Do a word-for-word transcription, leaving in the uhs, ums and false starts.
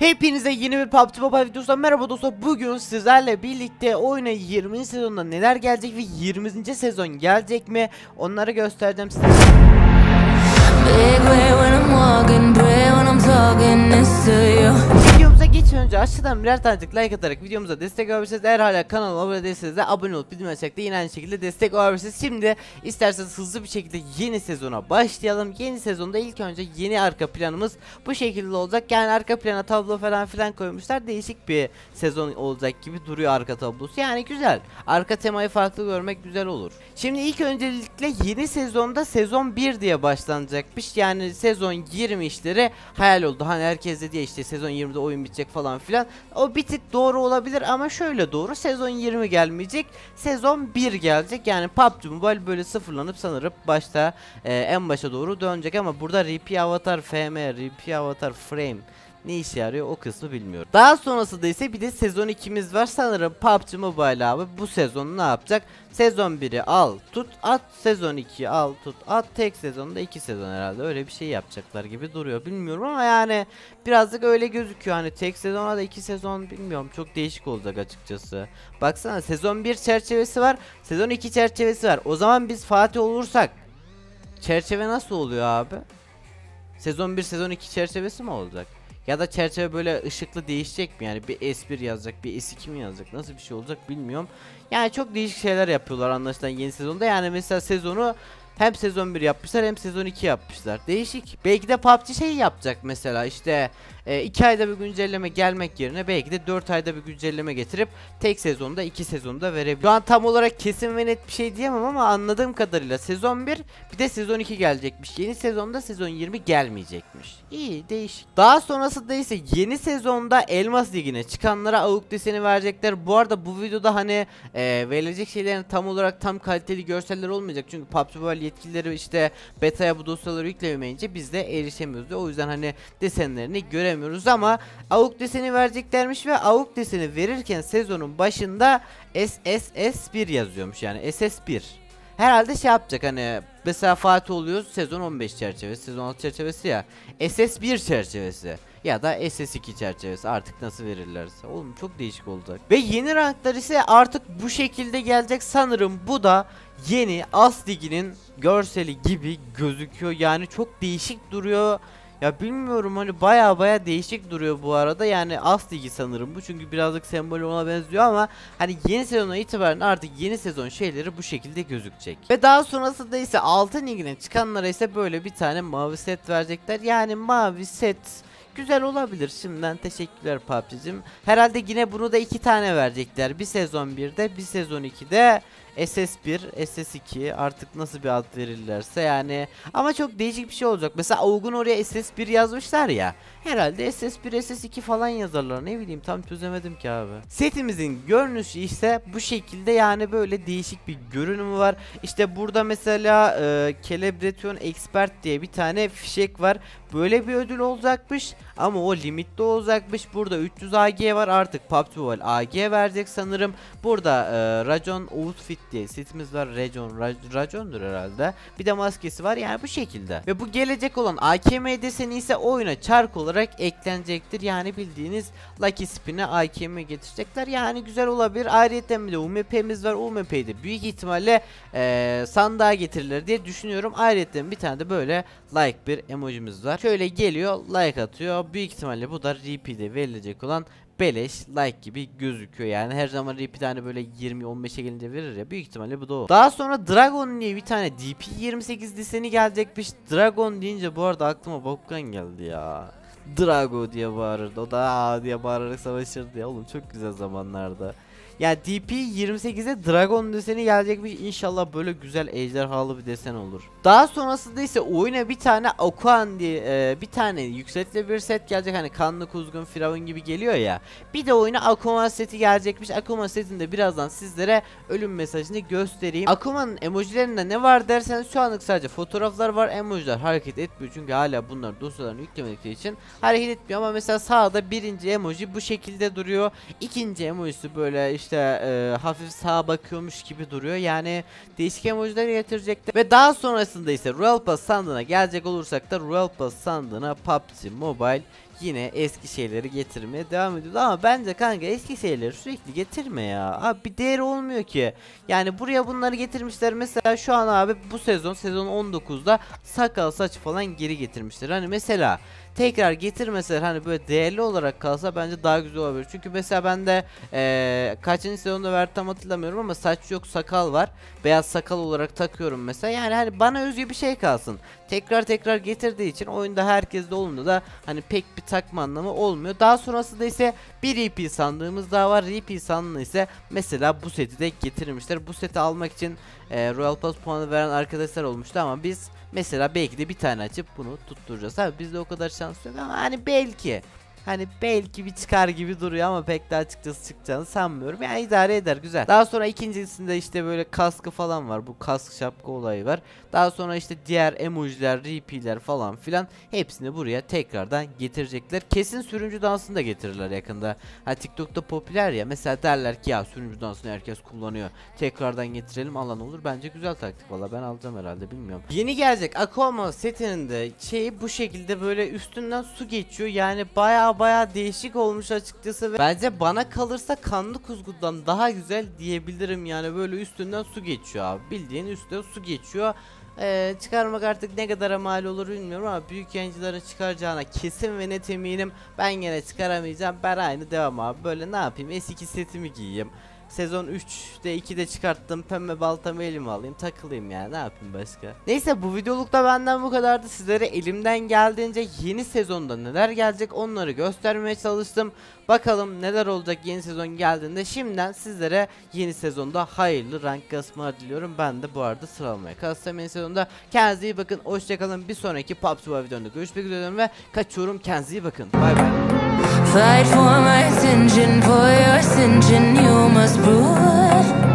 Hepinize yeni bir P U B G Mobile videosundan merhaba dostlar. Bugün sizlerle birlikte oyuna yirminci sezonda neler gelecek ve yirminci sezon gelecek mi onları göstereceğim size. Videomuza geçmeden önce aşağıdan birer tanecik like atarak videomuza destek olabilirsiniz. Eğer hala kanalıma abone değilseniz de abone olup bildirim açarak da yine aynı şekilde destek olabilirsiniz. Şimdi isterseniz hızlı bir şekilde yeni sezona başlayalım. Yeni sezonda ilk önce yeni arka planımız bu şekilde olacak. Yani arka plana tablo falan filan koymuşlar. Değişik bir sezon olacak gibi duruyor arka tablosu. Yani güzel. Arka temayı farklı görmek güzel olur. Şimdi ilk öncelikle yeni sezonda sezon bir diye başlanacakmış. Yani sezon yirmi işleri hayal oldu. Hani herkes dedi ya işte sezon yirmide oyun bitecek falan filan. O bir tık doğru olabilir ama şöyle doğru. Sezon yirmi gelmeyecek. Sezon bir gelecek. Yani P U B G Mobile böyle sıfırlanıp sanırım başta e, en başa doğru dönecek ama burada R P Avatar F M, R P Avatar Frame ne işe yarıyor o kısmı bilmiyorum. Daha sonrasında ise bir de sezon ikimiz var. Sanırım P U B G Mobile abi bu sezon ne yapacak? Sezon biri al tut at, sezon ikiyi al tut at, tek sezonda iki sezon herhalde öyle bir şey yapacaklar gibi duruyor, bilmiyorum ama yani birazcık öyle gözüküyor. Hani tek sezona da iki sezon, bilmiyorum, çok değişik olacak açıkçası. Baksana, sezon bir çerçevesi var, sezon iki çerçevesi var. O zaman biz Fatih olursak çerçeve nasıl oluyor abi? Sezon bir sezon iki çerçevesi mi olacak? Ya da çerçeve böyle ışıklı değişecek mi? Yani bir S bir yazacak, bir S iki mi yazacak? Nasıl bir şey olacak bilmiyorum. Yani çok değişik şeyler yapıyorlar anlaşılan yeni sezonda. Yani mesela sezonu hem sezon bir yapmışlar hem sezon iki yapmışlar. Değişik. Belki de P U B G şey yapacak mesela, işte iki ayda bir güncelleme gelmek yerine belki de dört ayda bir güncelleme getirip tek sezonda iki sezonda verebilir. Şu an tam olarak kesin ve net bir şey diyemem ama anladığım kadarıyla sezon bir bir de sezon iki gelecekmiş. Yeni sezonda sezon yirmi gelmeyecekmiş. İyi, değişik. Daha sonrasında ise yeni sezonda Elmas Ligi'ne çıkanlara A U K deseni verecekler. Bu arada bu videoda hani e, verilecek şeylerin tam olarak tam kaliteli görseller olmayacak. Çünkü P U B G Mobile yetkilileri işte beta'ya bu dosyaları yüklemeyince biz de erişemiyoruz. O yüzden hani desenlerini göremiyoruz ama A U K deseni vereceklermiş ve A U K deseni verirken sezonun başında S S S bir yazıyormuş, yani S S bir. Herhalde şey yapacak, hani mesela Fatih oluyoruz sezon on beş çerçevesi, sezon altı çerçevesi ya, S S bir çerçevesi ya da S S iki çerçevesi, artık nasıl verirlerse. Oğlum çok değişik olacak. Ve yeni ranklar ise artık bu şekilde gelecek sanırım. Bu da yeni As Ligi'nin görseli gibi gözüküyor, yani çok değişik duruyor. Ya bilmiyorum, hani baya baya değişik duruyor bu arada. Yani As Ligi sanırım bu, çünkü birazcık sembolü ona benziyor ama hani yeni sezona itibaren artık yeni sezon şeyleri bu şekilde gözükecek. Ve daha sonrasında ise Altın Ligi'ne çıkanlara ise böyle bir tane mavi set verecekler. Yani mavi set güzel olabilir. Şimdiden teşekkürler P U B G'cim. Herhalde yine bunu da iki tane verecekler. Bir sezon birde, bir sezon ikide. S S bir, S S iki, artık nasıl bir ad verirlerse yani. Ama çok değişik bir şey olacak. Mesela A U G'un oraya S S bir yazmışlar ya. Herhalde S S bir, S S iki falan yazarlar. Ne bileyim, tam çözemedim ki abi. Setimizin görünüşü ise bu şekilde, yani böyle değişik bir görünümü var. İşte burada mesela e, Celebration Expert diye bir tane fişek var. Böyle bir ödül olacakmış ama o limitli olacakmış. Burada üç yüz A G var, artık P U B G Mobile A G verecek sanırım. Burada e, Racon Outfit diye setimiz var. Racon, Racon'dur herhalde. Bir de maskesi var, yani bu şekilde. Ve bu gelecek olan A K M deseni ise oyuna çark olarak eklenecektir. Yani bildiğiniz Lucky Spin'e A K M getirecekler. Yani güzel olabilir. Ayrıca bir de U M P'miz var. U M P'yi de büyük ihtimalle e, sandığa getirilir diye düşünüyorum. Ayrıca bir tane de böyle like bir emojimiz var. Şöyle geliyor, like atıyor. Büyük ihtimalle bu da R P'de verilecek olan beleş like gibi gözüküyor. Yani her zaman R P tane böyle yirmi on beşe gelince verir ya, büyük ihtimalle bu da o. Daha sonra Dragon diye bir tane D P yirmi sekiz deseni gelecekmiş. Dragon deyince bu arada aklıma Bakugan geldi ya. Drago diye bağırırdı, o da aa diye bağırarak savaşırdı ya. Oğlum çok güzel zamanlarda. Ya D P yirmi sekize Dragon deseni gelecekmiş. İnşallah böyle güzel ejderhalı bir desen olur. Daha sonrasında ise oyuna bir tane Akuan diye e, bir tane yükseltili bir set gelecek. Hani kanlı kuzgun firavun gibi geliyor ya. Bir de oyuna Akuan seti gelecekmiş. Akuan setinde birazdan sizlere ölüm mesajını göstereyim. Akuan'ın emojilerinde ne var derseniz şu anlık sadece fotoğraflar var. Emojiler hareket etmiyor çünkü hala bunlar dosyalarını yüklemedikleri için hareket etmiyor. Ama mesela sağda birinci emoji bu şekilde duruyor. İkinci emojisi böyle işte e, hafif sağa bakıyormuş gibi duruyor. Yani değişik emojiler getirecekler. Ve daha sonrasında ise Royal Pass sandığına gelecek olursak da Royal Pass sandığına P U B G Mobile yine eski şeyleri getirmeye devam ediyordu ama bence kanka eski şeyleri sürekli getirme ya. Abi bir değeri olmuyor ki. Yani buraya bunları getirmişler mesela şu an abi bu sezon sezon on dokuzda sakal saç falan geri getirmişler. Hani mesela tekrar getirmeseler hani böyle değerli olarak kalsa bence daha güzel olabilir. Çünkü mesela bende ee, kaçıncı sezonda ver tam hatırlamıyorum ama saç yok sakal var. Beyaz sakal olarak takıyorum mesela. Yani hani bana özgü bir şey kalsın. Tekrar tekrar getirdiği için oyunda herkeste olumlu da hani pek bir takma anlamı olmuyor. Daha sonrasında ise bir R P sandığımız daha var. R P sandığı ise mesela bu seti de getirmişler. Bu seti almak için e, Royal Pass puanı veren arkadaşlar olmuştu ama biz mesela belki de bir tane açıp bunu tutturacağız. Abi bizde o kadar şans yok ama hani belki Hani belki bir çıkar gibi duruyor ama pek de açıkçası çıkacağını sanmıyorum. Yani idare eder, güzel. Daha sonra ikincisinde işte böyle kaskı falan var. Bu kask şapka olayı var. Daha sonra işte diğer emojiler, R P'ler falan filan hepsini buraya tekrardan getirecekler. Kesin sürümcü dansını da getirirler yakında. Ha TikTok'ta popüler ya. Mesela derler ki ya sürümcü dansını herkes kullanıyor. Tekrardan getirelim, alan olur. Bence güzel taktik valla, ben alacağım herhalde, bilmiyorum. Yeni gelecek Aquama setinin de şeyi bu şekilde böyle üstünden su geçiyor. Yani baya baya değişik olmuş açıkçası ve bence bana kalırsa kanlı kuzgundan daha güzel diyebilirim. Yani böyle üstünden su geçiyor abi, bildiğin üstte su geçiyor. Ee, çıkarmak artık ne kadar mal olur bilmiyorum ama büyük yayıncıların çıkaracağına kesin ve net eminim. Ben gene çıkaramayacağım, ben aynı devam abi. Böyle ne yapayım, S iki setimi giyeyim, sezon üçte ikide çıkarttım, pembe baltamı elime alayım, takılayım yani, ne yapayım başka. Neyse, bu videolukta benden bu kadardı. Sizlere elimden geldiğince yeni sezonda neler gelecek onları göstermeye çalıştım. Bakalım neler olacak yeni sezon geldiğinde. Şimdiden sizlere yeni sezonda hayırlı rank kasmalar diliyorum. Ben de bu arada sıralamaya kalsam yeni sezonda. Kendinize iyi bakın, hoşçakalın. Bir sonraki P U B G videomda görüşmek üzere ve kaçıyorum, kendinize iyi bakın. Bay bay. Fight for my attention, for your ascension, you must prove